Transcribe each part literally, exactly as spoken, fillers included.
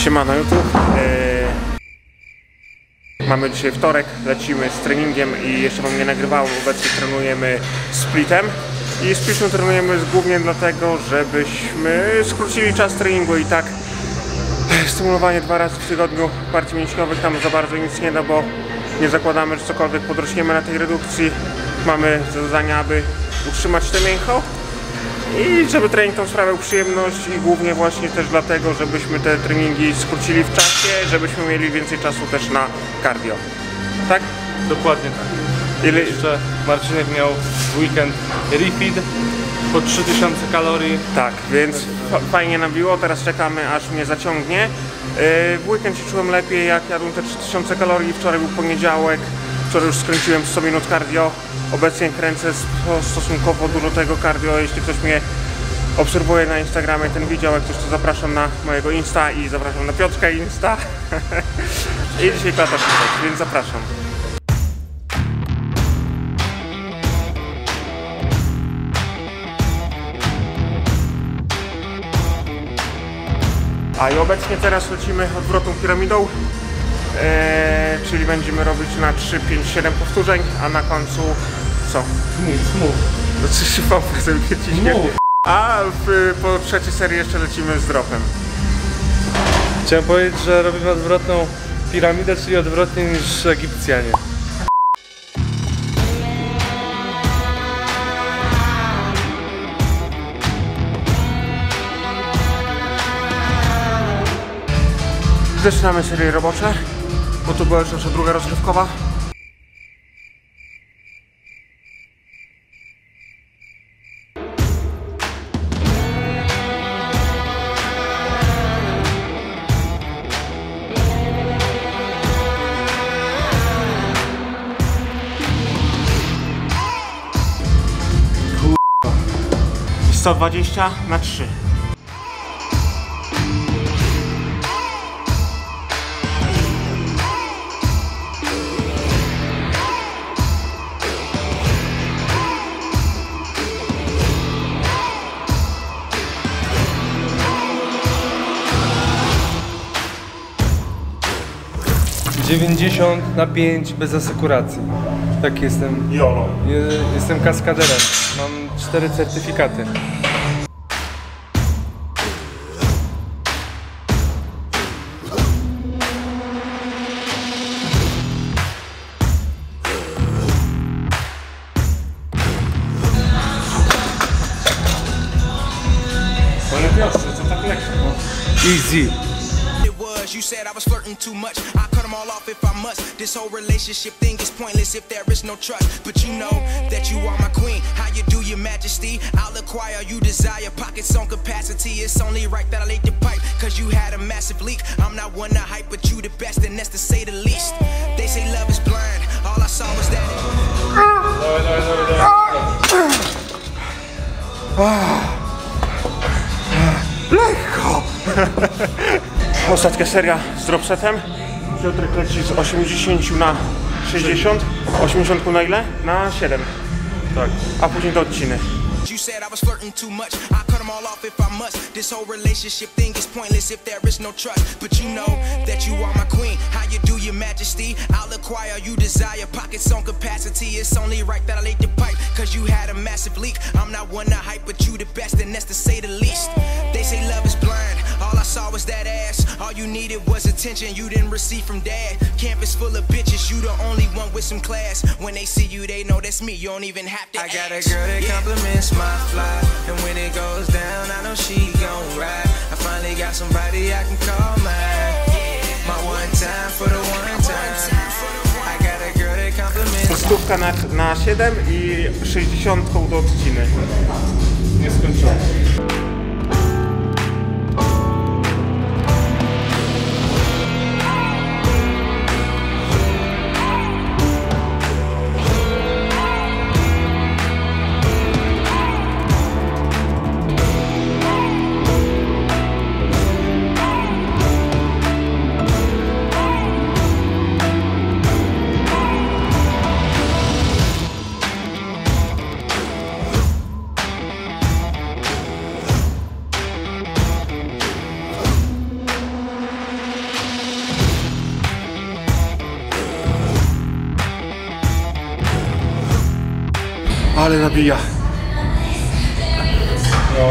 Siemano YouTube. Eee, mamy dzisiaj wtorek, lecimy z treningiem i jeszcze wam nie nagrywałem, obecnie trenujemy splitem. I splitem trenujemy głównie dlatego, żebyśmy skrócili czas treningu i tak stymulowanie dwa razy w tygodniu partii mięśniowych tam za bardzo nic nie da, bo nie zakładamy, że cokolwiek podrośniemy na tej redukcji. Mamy zadania, aby utrzymać te mięcho i żeby trening tam sprawiał przyjemność i głównie właśnie też dlatego, żebyśmy te treningi skrócili w czasie, żebyśmy mieli więcej czasu też na cardio. Tak? Dokładnie tak. Ile... Jeszcze Marcinek miał w weekend refeed po trzy tysiące kalorii. Tak, więc fajnie nabiło, teraz czekamy aż mnie zaciągnie. W weekend się czułem lepiej, jak jadłem te trzy tysiące kalorii, wczoraj był poniedziałek, wczoraj już skręciłem sto minut cardio, obecnie kręcę stosunkowo dużo tego cardio. Jeśli ktoś mnie obserwuje na Instagramie, ten widział, jak ktoś, to zapraszam na mojego Insta i zapraszam na Piotrka Insta. I dzisiaj klata szybek, więc zapraszam. A i obecnie teraz lecimy odwrotną piramidą, eee, czyli będziemy robić na trzy, pięć, siedem powtórzeń, a na końcu co? Nic, mów. No coś się pompę sobie ciśnie. A w, po trzeciej serii jeszcze lecimy z dropem. Chciałem powiedzieć, że robimy odwrotną piramidę, czyli odwrotnie niż Egipcjanie. Zaczynamy serię robocze, bo to była już nasza druga rozgrywkowa. sto dwadzieścia na trzy. dziewięćdziesiąt na pięć bez asekuracji. Tak jestem. Jolo. Jestem kaskaderem. Mam cztery certyfikaty. Ale proszę, co tak lekko? Easy. You said I was flirting too much. I cut them all off if I must. This whole relationship thing is pointless if there is no trust. But you know that you are my queen. How you do, your majesty? I'll acquire you desire. Pockets on capacity. It's only right that I laid the pipe. Cause you had a massive leak. I'm not one to hype, but you the best, and that's to say the least. They say love is blind. All I saw was that. Dawaj, dawaj, dawaj, dawaj. Lekko! Ostatnia seria z dropsetem. Piotrek leci z osiemdziesiąt na sześćdziesiąt. osiemdziesiąt na ile? Na siedem. Tak. A później do odciny. You said I was flirting too much. I cut them all off if I must. This whole relationship thing is pointless if there is no trust. But you know that you are my queen. How you do, your majesty? I'll acquire you desire. Pockets on capacity. It's only right that I laid the pipe. Cause you had a massive leak. I'm not one to hype, but you the best, and that's to say the least. They say love is blind. All I saw was that ass. All you needed was attention you didn't receive from dad. Campus full of bitches. You the only one with some class. When they see you, they know that's me. You don't even have to I ask. got a girl that compliments my fly, and when it goes down, I know she gon' ride. I finally got somebody I can call mine. My one time for the one time. I got a girl that compliments. Stówka na, na siedem i sześćdziesiąt do odciny. Nieskończone. Ale nabija. No.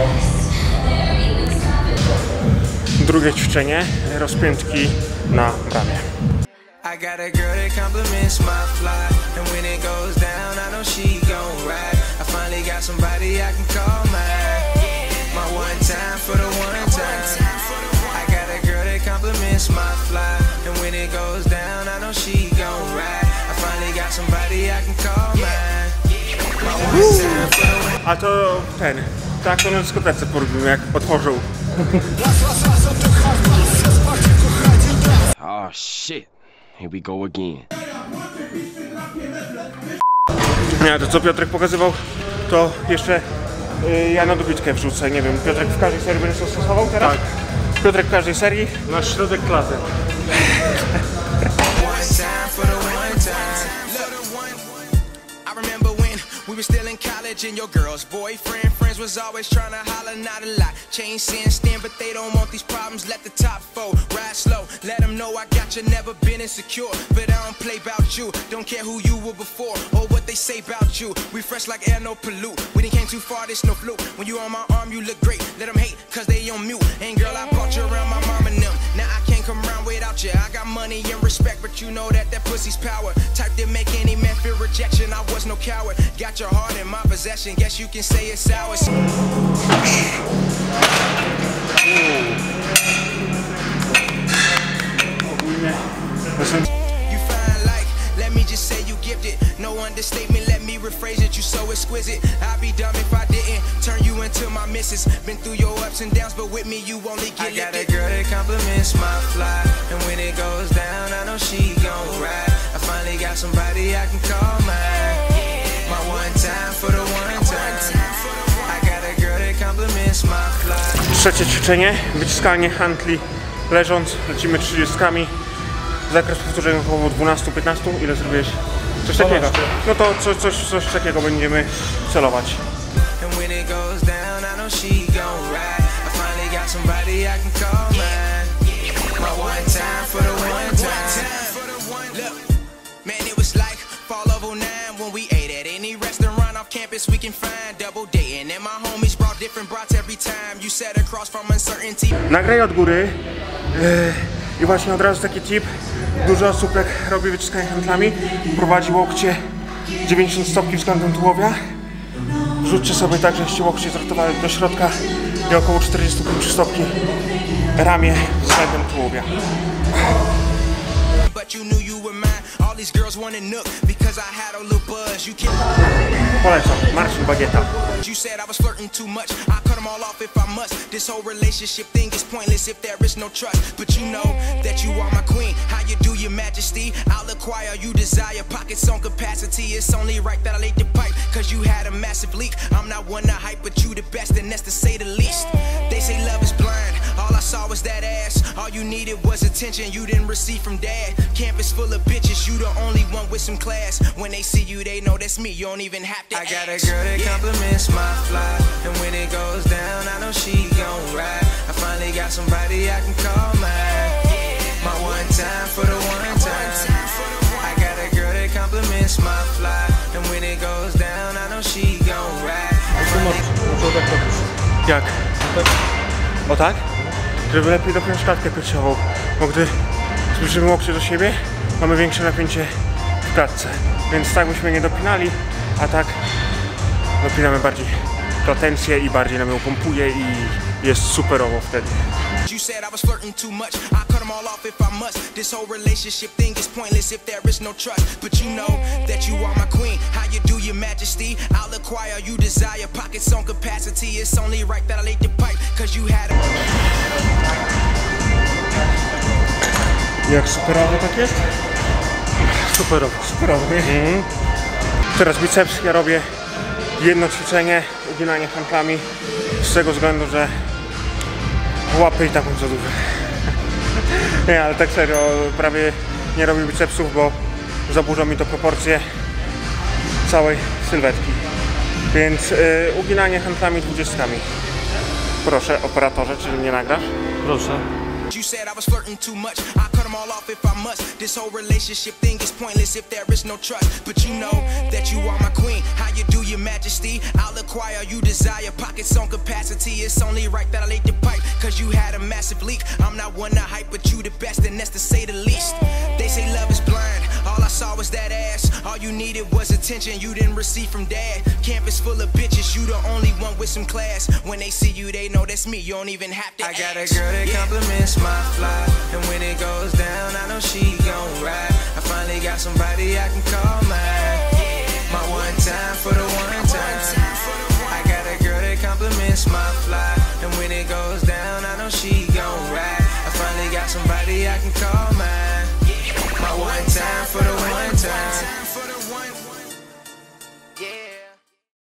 Drugie ćwiczenie, rozpiętki na ramię. I got a girl that compliments my fly, and when it goes down, I know she gon' ride. I finally got somebody I can call mine. My one time for the one time. I got a girl that compliments my fly, and when it goes down, I know she gon' ride. I finally got somebody I can call mine. My one time for the one. A to ten, tak to na dyskotece porobimy, jak otworzył. Oh shit. Here we go again. Nie, to co Piotrek pokazywał, to jeszcze y, ja na dobitkę wrzucę, nie wiem, Piotrek w każdej serii będzie to stosował teraz? Tak. Piotrek w każdej serii? Na środek klasy. I remember when we were still in college and your girl's boyfriend friends was always trying to holler, not a lot. Change sin stand, but they don't want these problems. Let the top four ride slow. Let them know I got you, never been insecure. But I don't play about you, don't care who you were before or what they say about you. We fresh like air, no pollute. We didn't came too far, this no fluke. When you on my arm, you look great. Let them hate, cause they on mute. And girl, I brought you around my mom and them. Now I can't come around without you. I got money and respect, but you know that that pussy's power. Type that make any man feel rejection. I was no coward. Got your heart in my possession. Guess you can say it's ours. You fine like, let me just say you gifted. No understatement, let me rephrase it. You so exquisite. I'd be dumb if I didn't turn you into my missus. Been through your ups and downs, but with me you only get I got lifted. a girl that compliments my fly, and when it goes down, I know she gon' ride. I finally got somebody I can call mine. My one time for the one time. I got a girl that compliments my fly. Trzecie ćwiczenie, wyciskanie handli leżąc, lecimy trzydziestkami. Zakres powtórzeń około dwanaście piętnaście, ile zrobiłeś? Coś takiego. dwanaście. No to coś, coś, coś takiego będziemy celować. And when it goes down, I know she gon' ride. I finally got somebody I can call mine. My one time for the one time. Look, man, it was like fall of oh nine when we ate at any restaurant off campus we can find. Double dating and my homies brought different brats every time. You sat across from uncertainty. Nagraj od góry yy, i właśnie od razu taki tip. Dużo osób jak robi wyciskanie handlami, prowadzi łokcie dziewięćdziesiąt stopni względem tułowia. Wrzućcie sobie tak, żeście łokcie zrotowały do środka i około czterdzieści pięć stopni ramię względem tułowia. But you knew you were mine. All these girls wanted Nook because I had a little buzz. You can't. Polecam, Marcin Bagieta. You said I was flirting too much. I cut them all off if I must. This whole relationship thing is pointless if there is no trust. But you know that you are my queen. How you do, your majesty? I'll acquire you desire. Pockets on capacity. It's only right that I laid the pipe. Cause you had a massive leak. I'm not one to hype, but you the best, and that's to say the least. They say love is blind. All I saw was that ass. All you needed was attention you didn't receive from dad. Campus full of bitches. You the only one with some class. When they see you, they know that's me. You don't even have to I got a ask. girl that Yeah. compliments my fly, and when it goes down, I know she gon' ride. I finally got somebody I can call mine. My one time for the one time. I got a girl that compliments my fly, and when it goes down, I know she gon' ride. I finally- Muszę tak robić. Jak? O tak? Żeby lepiej dopiąć klatkę piersiową. Bo gdy zbliżymy łokcie do siebie, mamy większe napięcie w klatce. Więc tak byśmy nie dopinali, a tak dopinamy bardziej latencję i bardziej nam ją pompuje i jest superowo wtedy. You said I was flirting too much. I cut them all off if I must. This whole relationship thing is pointless if there is no trust. But you know that you are my queen. How you do, your majesty? I'll acquire you desire. Pockets on capacity. It's only right that I laid the pipe. Cause you had a... Jak superowo tak jest? Superowo. Superowo, nie? Mhm. Teraz biceps ja robię jedno ćwiczenie, uginanie handlami. Z tego względu, że łapy i tak mam za duże. Nie, ale tak serio, prawie nie robię bicepsów, bo zaburza mi to proporcje całej sylwetki. Więc y, uginanie handlami dwudziestkami. Proszę, operatorze, czy mnie nagrasz? Proszę. You said I was flirting too much. I cut them all off if I must. This whole relationship thing is pointless if there is no trust. But you know that you are my queen. How you do, your majesty? I'll acquire you desire. Pockets on capacity. It's only right that I laid the pipe. Cause you had a massive leak. I'm not one to hype, but you the best, and that's to say the least. They say love is blind. All I saw was that ass. All you needed was attention you didn't receive from dad. Campus full of bitches. You the only one with some class. When they see you, they know that's me. You don't even have to I ask. got a girl that Yeah. compliments my fly, and when it goes down, I know she gon' ride. I finally got somebody I can call mine. My one time for the one time. I got a girl that compliments my fly, and when it goes down, I know she gon' ride. I finally got somebody I can call